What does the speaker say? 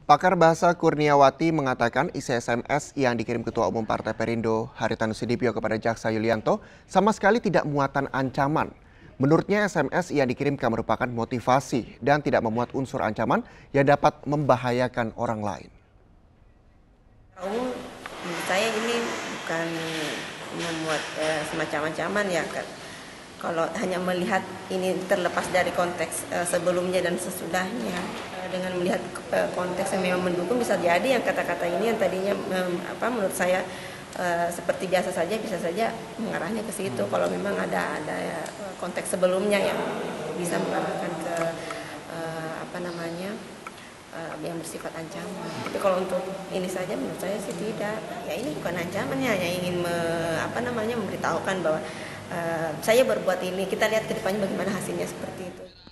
Pakar bahasa Kurniawati mengatakan isi SMS yang dikirim Ketua Umum Partai Perindo Haritanu Sudibyo kepada Jaksa Yulianto sama sekali tidak muatan ancaman. Menurutnya SMS yang dikirimkan merupakan motivasi dan tidak memuat unsur ancaman yang dapat membahayakan orang lain. Menurut saya ini bukan membuat semacam ancaman ya. Kalau hanya melihat ini terlepas dari konteks sebelumnya dan sesudahnya, dengan melihat konteks yang memang mendukung, bisa jadi yang kata-kata ini yang tadinya menurut saya seperti biasa saja, bisa saja mengarahnya ke situ. Kalau memang ada konteks sebelumnya yang bisa mengarahkan ke yang bersifat ancaman. Tapi kalau untuk ini saja menurut saya sih tidak. Ya ini bukan ancamannya, hanya ingin memberitahukan bahwa saya berbuat ini, kita lihat ke depannya bagaimana hasilnya seperti itu.